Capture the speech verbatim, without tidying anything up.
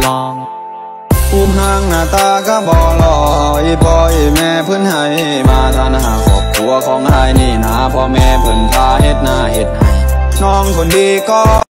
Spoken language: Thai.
ลองภูมิห่างหน้าตาก็บ่หล่ออีพ่ออีแม่เพิ่นให้มาทานหาครอบครัวของไอ้นี่นาพ่อแม่เพิ่นพาเฮ็ดหน้าเฮ็ดให้น้องคนดีก็